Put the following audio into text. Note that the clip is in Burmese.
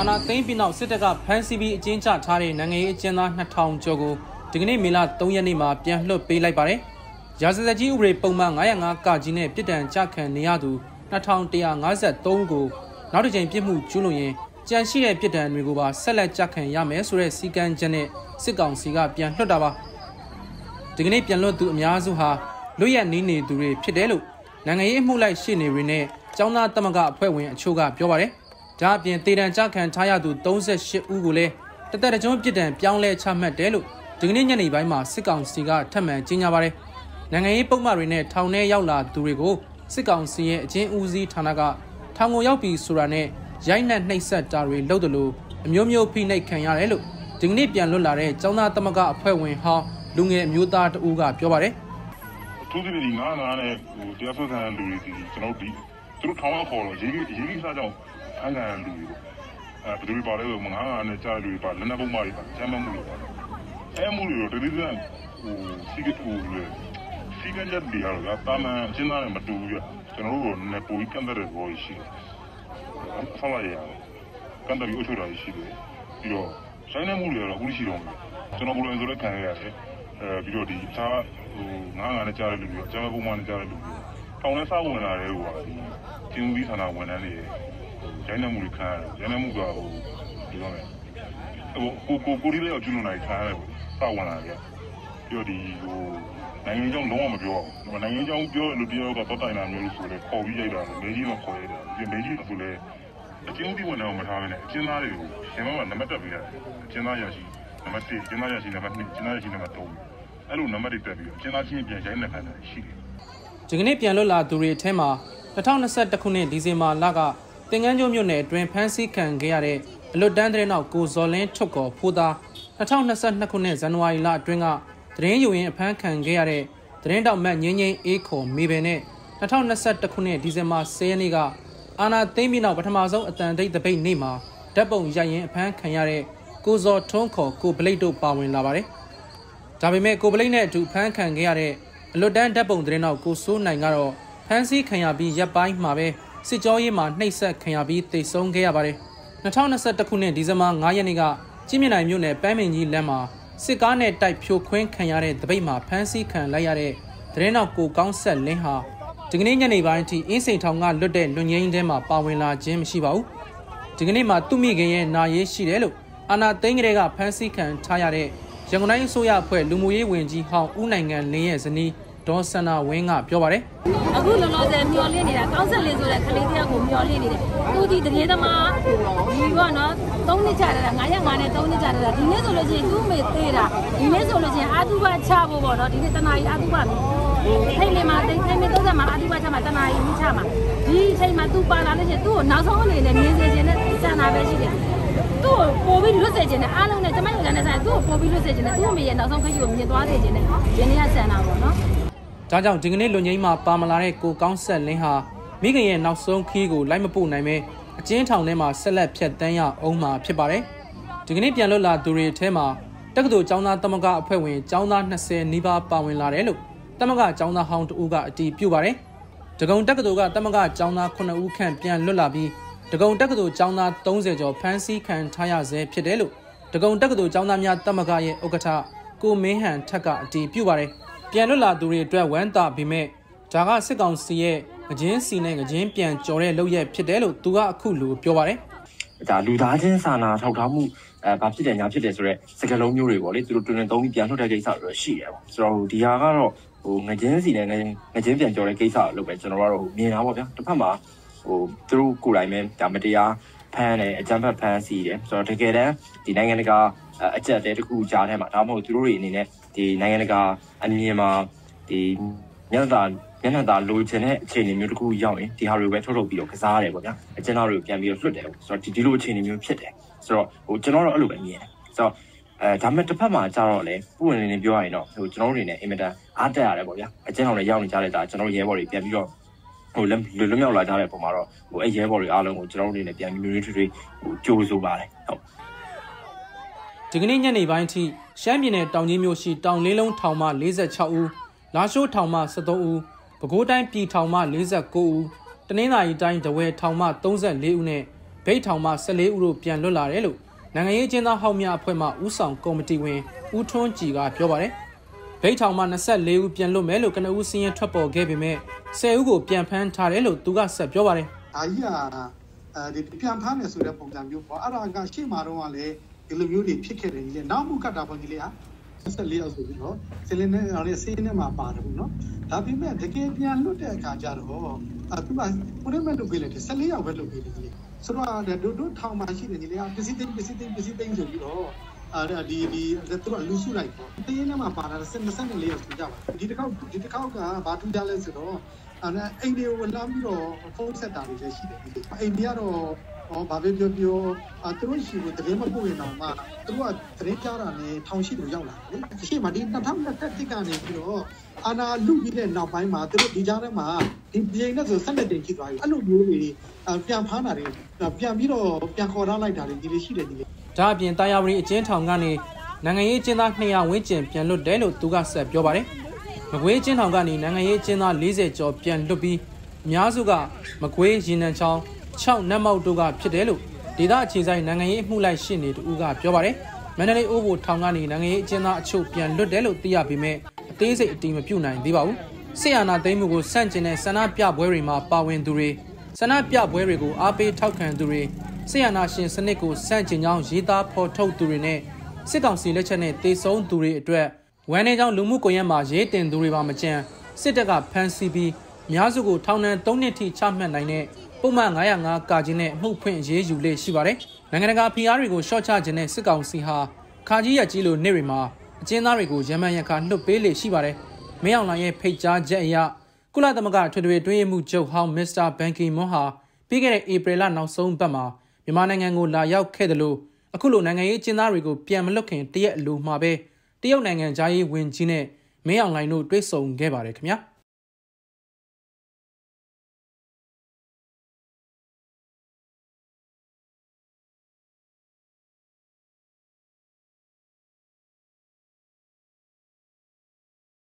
အာနာသိန်းပြီးနောက်စစ်တပ်ကဖမ်းဆီးပြီးအကျဉ်းချထားတဲ့နိုင်ငံရေးအကျဉ်းသား2000ကျော်ကိုဒီကနေ့မေလ3ရက်နေ့မှာပြန်လွှတ်ပေးလိုက်ပါတယ်။ရာဇသတ်ကြီးဥပဒေပုံမှန်905ကကြီးနဲ့ပြည်တံကြခံနေရသူ2153ကိုနောက်တစ်ကြိမ်ပြစ်မှုကျူးလွန်ရင်ကြံရှိတဲ့ပြည်တံတွေကိုပါဆက်လက်ကြခံရမယ်ဆိုတဲ့စည်းကမ်းချက်နဲ့စစ်ကောင်စီကပြန်လွှတ်တာပါ။ဒီကနေ့ပြန်လွှတ်သူအများစုဟာလွတ်ရက်နေနေသူတွေဖြစ်တယ်လို့နိုင်ငံရေးအမှုလိုက်ရှေ့နေတွေနဲ့ကျောင်းသားသမဂ္ဂအဖွဲ့ဝင်အချို့ကပြောပါတယ်။ဒါအပြင်တေတံကြခံထားရသူ38ဦးကိုလည်းတသက်တကြွပြစ်ဒဏ်ပြောင်းလဲချမှတ်တယ်လို့ဒီကနေ့ညနေပိုင်းမှာစစ်ကောင်စီကထပ်မံကြေညာပါတယ်။နိုင်ငံရေးပုံမှန်တွေနဲ့ထောင်ထဲရောက်လာသူတွေကိုစစ်ကောင်စီရဲ့အကျဉ်းဦးစီးဌာနကထောင်ကိုရောက်ပြီးဆိုတာနဲ့ရိုက်နှက်နှိပ်စက်တာတွေလုပ်တယ်လို့အမျိုးမျိုးဖိနှိပ်ခံရတယ်လို့ဒီကနေ့ပြန်လွတ်လာတဲ့ကျောင်းသားသမဂ္ဂအဖွဲ့ဝင်ဟောင်းလူငယ်အမျိုးသားတဦးကပြောပါတယ်။သူတို့ဒီငါးနဲ့တရားစွဲခံတဲ့လူတွေဒီကျွန်တော်ဒီသူတို့ထောင်အောင်ခေါ်တော့ရေးစားကြောင်းအငန်လူတွေဘယ်လိုပါလဲငါးနဲ့ကြားလူတွေပါလက်နက်ပုံမှန်တွေပါကျမ်းမမှုတွေပါအဲမှုတွေတော့တတိယစီကတူစီကကြတဲ့ဟာကတာမန်အချင်းသားနဲ့မတူဘူးကျွန်တော်တို့ကနေပိုကန့်တဲ့ဘောရှိတယ်။ဆောက်ရရတယ်။ကန်တရီအချို့တာရှိတယ်။ပြီးတော့ဆိုင်နေမှုတွေကတော့ဦးရှိတော့မယ်။ကျွန်တော်ဘယ်လိုဆိုလဲခံရတယ်။ပြီးတော့ဒီအခြားငါးနဲ့ကြားတဲ့လူတွေအကျမ်းပုံမှန်နဲ့ကြားတဲ့လူတွေထောင်ထဲစားဝင်လာတဲ့ဟိုဒီကျင်းပြီးဌာနဝန်ထမ်းတွေရိုင်းနေမှုတွေခံရတယ်။ရိုင်းနေမှုကဒီလိုမယ်။ကိုရီးယားကျူးလွန်နိုင်ခံရတယ်။စားဝင်လာတယ်။ပြီးတော့ဒီနိုင်ငံကြောင်းလုံးဝမပြောအောင်နိုင်ငံကြောင်းပြောလို့တရားကတော့တိုင်တာမျိုးလို့ဆိုလဲခေါ်ပြီးရိုက်တာလေကြီးတော့ခေါ်ရတာဒီလေကြီးဆိုလဲအချင်းဦးဒီဝန်တော့မထားဘဲနဲ့အချင်းသားတွေကိုရှင်မကနံပါတ်တက်ပေးရတယ်အချင်းသားရရှိနံပါတ်1အချင်းသားရရှိနံပါတ်2အချင်းသားရရှိနံပါတ်3အဲ့လိုနံပါတ်တွေတက်ပြီးအချင်းသားချင်းပြန်ရိုက်နေခံတာရှိတယ်ဒီကနေ့ပြန်လွတ်လာသူတွေအထက်မှာ2021ခုနှစ်ဒီဇင်ဘာလကတင်ငန်းကျွန်းမြို့နယ်အတွင်းဖမ်းဆီးခံခဲ့ရတဲ့အလွတ်တန်းတဲ့နောက်ကိုဇော်လင်းထွတ်ကော်ဖိုးသား2022ခုနှစ်ဇန်နဝါရီလအတွင်းကသတင်းယူရင်းအဖမ်းခံခဲ့ရတဲ့သတင်းတောက်မတ်ငင်းငင်းအေးခေါ်မေဘယ်နဲ့2021ခုနှစ်ဒီဇင်ဘာ10ရက်နေ့ကအာနာသိန်းပြီးနောက်ပထမဆုံးအတန်တိတ်တပိတ်နေ့မှာဓာတ်ပုံရိုက်ရင်အဖမ်းခံရတဲ့ကိုဇော်ထွန်းခေါ်ကိုဗလိတ်တို့ပါဝင်လာပါတယ်။ဒါပေမဲ့ကိုဗလိတ်နဲ့အတူဖမ်းခံခဲ့ရတဲ့အလွတ်တန်းဓာတ်ပုံသတင်းတောက်ကိုစိုးနိုင်ကတော့ဖမ်းဆီးခံရပြီးရပ်ပိုင်းမှာပဲစစ်ကြောရေးမှာနှိပ်စက်ခံရပြီးတိတ်ဆုံးခဲ့ရပါတယ်။2021ခုနှစ်ဒီဇင်ဘာ9ရက်နေ့ကကြီးမြင့်နိုင်မြို့နယ်ပန်းမင်ကြီးလမ်းမှာစစ်ကားနဲ့တိုက်ဖြိုခွင်းခံရတဲ့တပိတ်မှာဖမ်းဆီးခံလိုက်ရတဲ့သတင်းတောက်ကိုကောင်းဆက်လင်းဟာဒီကနေ့ညနေပိုင်းအထိအင်းစိန်ထောင်ကလွတ်တဲ့လွတ်ငင်းထဲမှာပါဝင်လာခြင်းမရှိပါဘူး။ဒီကနေ့မှာသူ့မိခင်ရဲ့နာရေးရှိတယ်လို့အာနာသိန်းကလေးကဖမ်းဆီးခံထားရတဲ့ရန်ကုန်တိုင်းအစိုးရအဖွဲ့လူမှုရေးဝန်ကြီးဟောင်းဦးနိုင်ငံလင်းရဲ့ဇနီးဒေါ်စန္ဒာဝင်းကပြောပါတယ်။အခုလောလောဆယ်မျော်လင့်နေတာကောင်းဆက်လင်းဆိုတဲ့ကလေးတယောက်ကိုမျော်လင့်နေတယ်။သူဒီတရေသမားဒီကနော်3နှစ်ချတာ905နဲ့3နှစ်ချတာဒီနေ့ဆိုလို့ချင်းသူ့မေသေးတာဒီနေ့ဆိုလို့ချင်းအာတုဘချဖို့ပေါ့နော်ဒီနေ့တနာရီအာတုဘထိတ်လေမှာထိတ်မေ30မှာအာတုဘချမှာတနာရီမိချမှာဒီအချိန်မှာသူပါလာလို့ချင်းသူ့ကိုနောက်ဆုံးအနေနဲ့မြင်စေခြင်းနဲ့စံနာပဲရှိတယ်။သူ့ကိုပို့ပြီးလွတ်စေခြင်းနဲ့အားလုံးနဲ့ကျမတို့ကလည်းဆိုင်သူ့ကိုပို့ပြီးလွတ်စေခြင်းနဲ့သူ့အမေရဲ့နောက်ဆုံးခရီးကိုမြင်သွားစေခြင်းနဲ့ဒီနေ့ကစံနာပေါ့နော်။ဒါကြောင့်ဒီကနေ့လူငိမ့်မှာပါမလာတဲ့ကိုကောင်းဆက်လင်းဟာမိခင်ရဲ့နောက်ဆုံးခီးကိုလိုက်မပို့နိုင်ပဲအကျဉ်းထောင်ထဲမှာဆက်လက်ဖြတ်တန်းရအောင်မှာဖြစ်ပါတယ်။ဒီကနေ့ပြန်လွတ်လာသူတွေထဲမှာတက္ကသိုလ်ကျောင်းသားသမဂ္ဂအဖွဲ့ဝင်ကျောင်းသား20နီးပါးပါဝင်လာတယ်လို့သမဂ္ဂကျောင်းသားဟောင်းတဦးကအတည်ပြုပါတယ်။ဒဂုံတက္ကသိုလ်ကသမဂ္ဂကျောင်းသား9ဦးခန့်ပြန်လွတ်လာပြီးဒဂုံတက္ကသိုလ်ကျောင်းသား30ကျော်ဖမ်းဆီးခံထားရဆဲဖြစ်တယ်လို့ဒဂုံတက္ကသိုလ်ကျောင်းသားများသမဂ္ဂရဲ့ဥက္ကဋ္ဌကိုမင်းဟန်ထက်ကအတည်ပြုပါတယ်။ပြန်လွတ်လာသူတွေအတွက်ဝမ်းသာပေမဲ့ဒါကစစ်ကောင်စီရဲ့ငကြင်းစီနဲ့ငကြင်းပြန်ကြော်တဲ့လုပ်ရက်ဖြစ်တယ်လို့သူကအခုလိုပြောပါတယ်။ဒါလူသားချင်းစာနာထောက်ထားမှုဘာဖြစ်တယ်ညာဖြစ်တယ်ဆိုတော့စကားလုံးမျိုးတွေပေါ့လေသူတို့တွင်သုံးပြီးပြန်လွှတ်တဲ့ကိစ္စတွေတော့ရှိတယ်ပေါ့။ဆိုတော့ဒီဟာကတော့ငကြင်းစီနဲ့ငကြင်းပြန်ကြော်တဲ့ကိစ္စလို့ပဲကျွန်တော်တို့မြင်တာပေါ့ဗျာ။တစ်ဖက်မှာသူတို့ကိုယ်တိုင်ပဲဒါမတရားဖမ်းတယ်အကြမ်းဖက်ဖမ်းဆီးတယ်ဆိုတော့တကယ်တမ်းဒီနိုင်ငံတကာအကြက်တဲတစ်ခုကြားထဲမှာဒါမှမဟုတ်သူတို့တွေအနေနဲ့ဒီနိုင်ငံတကာအမြင်မှာဒီမျက်နှာသာလိုချင်တဲ့အခြေအနေမျိုးတစ်ခုရောက်ရင်ဒီဟာတွေပဲထုတ်ပြီးတော့ကစားရတယ်ပေါ့ဗျာအကျဉ်းသားတွေကိုပြန်ပြီးတော့လွှတ်တယ်ဆိုတော့ဒီလိုအခြေအနေမျိုးဖြစ်တယ်ဆိုတော့ကျွန်တော်တို့အဲ့လိုပဲမြင်တယ်ဆိုတော့ဒါမဲ့တစ်ဖက်မှာကျတော့လေပုံဝင်နေပြောရရင်တော့ကျွန်တော်တို့အနေနဲ့အင်မတန်အားတက်ရတယ်ပေါ့ဗျာအကျဉ်းတော်တွေရောက်နေကြတဲ့ဒါကျွန်တော်တို့ရဲဘော်တွေပြန်ပြီးတော့လွတ်မြောက်လာကြတဲ့ပုံမှာတော့အဲ့ရဲဘော်တွေအားလုံးကိုကျွန်တော်တို့အနေနဲ့ပြန်ပြီးမျိုးတွေကြိုးဆိုပါတယ်ဟုတ်ဒီကနေ့ညနေပိုင်းထိရှမ်းပြည်နယ်တောင်ကြီးမြို့ရှိတောင်လေးလုံးထောင်မှ46ဦးလာရှိုးထောင်မှ73ဦးပဲခူးတိုင်းပြည်ထောင်မှ49ဦးတနင်္သာရီတိုင်းတဝဲထောင်မှ34ဦးနဲ့ဘိတ်ထောင်မှ14ဦးတို့ပြန်လွတ်လာတယ်လို့နိုင်ငံရေးကျင်းသားဟောက်များအဖွဲ့မှဦးဆောင်ကော်မတီဝင်ဦးထွန်းကြည်ကပြောပါတယ်ဘိတ်ထောင်မှ24ဦးပြန်လွတ်မယ်လို့ကနဦးစင်းရင်ထွက်ပေါ်ခဲ့ပေမဲ့10ဦးကိုပြန်ဖမ်းထားတယ်လို့သူကဆက်ပြောပါတယ်အားကြီးကဒီပြန်ဖမ်းမယ်ဆိုတဲ့ပုံစံမျိုးပေါ့အဲ့ဒါကရှေ့မှာတော့လည်းဒီလိုမျိုးတွေဖြစ်ခဲ့တယ်ကြီးလေနောက်မှုကတ်တာပေါ့ကြီးလေဟာ14ရောက်ဆိုပြီးတော့စလင်းနဲ့လည်းစေးနဲ့မှာပါတယ်ဘူးเนาะဒါပေမဲ့တကယ်ပြန်လွတ်တဲ့အခါကျတော့သူကဘယ်လိုမဲ့လုပ်ပေးလဲ14ရောက်ပဲလုပ်ပေးတယ်ကြီးလေဆိုတော့တို့ထောင်မှာရှိတယ်ကြီးလေပစ္စည်းသိမ်းဆိုပြီးတော့ဒီသူကလူစုလိုက်ပေါ့တင်းနဲ့မှာပါတာ24ရောက်ဆိုကြပါဒီတစ်ခေါက်ကဘာထူးကြလဲဆိုတော့အိမ်တွေကိုလမ်းပြီးတော့ဖုန်းဆက်တာတွေလည်းရှိတယ်အိမ်တွေကတော့ဘာပဲပြောသူတို့ရှိကိုတကယ်မပို့ရင်တော့မှသူတို့ကတရင်ကြားတာနဲ့ထောင်ရှိလို့ရောက်လာတယ်လေရှေ့မှာဒီ2021ကနေပြီးတော့အာနာလူပြီးတဲ့နောက်ပိုင်းမှာသူတို့ဒီကြားထဲမှာဒီပြည်နဲ့ဆို12တင်ကြည့်သွားပြီအဲ့လိုမျိုးတွေပြန်ဖမ်းတာတွေပြန်ပြီးတော့ပြန်ခေါ်ထားလိုက်တာတွေဒီလိုရှိတယ်ဒီဒါအပြင်တာယာဝတီအကျဉ်းထောင်ကနေနိုင်ငံရေးကျင်းသား200ဝန်းကျင်ပြန်လွတ်တယ်လို့သူကဆက်ပြောပါတယ်မကွေးကျင်းထောင်ကနေနိုင်ငံရေးကျင်းသား40ကျော်ပြန်လွတ်ပြီးအများစုကမကွေးရေနံချောင်း6နတ်မောက်တို့ကဖြစ်တယ်လို့ဒေသအခြေဆိုင်နိုင်ငံရေးမှုလိုက်ရှင်းနေတူကပြောပါတယ်မန္တလေးအိုးဘိုထောင်ကနေနိုင်ငံရေးအကျဉ်းသားအချို့ပြန်လွတ်တယ်လို့သိရပေမဲ့အသေးစိတ်အတိမပြုနိုင်သေးပါဘူးစစ်အာဏာသိမ်းမှုကိုဆန့်ကျင်တဲ့ဆန္ဒပြပွဲတွေမှာပါဝင်သူတွေဆန္ဒပြပွဲတွေကိုအားပေးထောက်ခံသူတွေစစ်အာဏာရှင်စနစ်ကိုဆန့်ကျင်ကြောင်းရေးသားဖော်ထုတ်သူတွေနဲ့စစ်ကောင်စီလက်ချက်နဲ့တေဆုံးသူတွေအတွက်ဝမ်းနည်းကြောင်းလူမှုကွန်ရက်မှာရေးတင်သူတွေပါမကြမ်းစစ်တပ်ကဖမ်းဆီးပြီးအများစုကိုထောင်ဒဏ်3နှစ်ထိချမှတ်နိုင်တဲ့ပုံမှန်905ကာကြီးနဲ့အမှုဖွင့်ရေးယူလေ့ရှိပါတယ်။နိုင်ငံတကာဖိအားတွေကိုရှော့ချခြင်းနဲ့စစ်ကောင်စီဟာခါကြီးရကြီးလိုနေ့တွေမှာအကျဉ်းသားတွေကိုရမန်ရခါလွှတ်ပေးလေ့ရှိပါတယ်။မင်းအောင်လှိုင်ရဲ့ဖိတ်ကြားချက်အရကုလသမဂ္ဂထွေထွေတွင်းရေးမှူးချုပ်ဟောင်းမစ္စတာဘန်ကီမွန်ဟာပြီးခဲ့တဲ့ဧပြီလနောက်ဆုံးပတ်မှာမြန်မာနိုင်ငံကိုလာရောက်ခဲ့တယ်လို့အခုလိုနိုင်ငံရေးအကျဉ်းသားတွေကိုပြန်မလွတ်ခင်တရက်အလိုမှာပဲတရုတ်နိုင်ငံသားရေးဝန်ကြီးနဲ့မင်းအောင်လှိုင်တို့တွေ့ဆုံခဲ့ပါတယ်ခင်ဗျာ။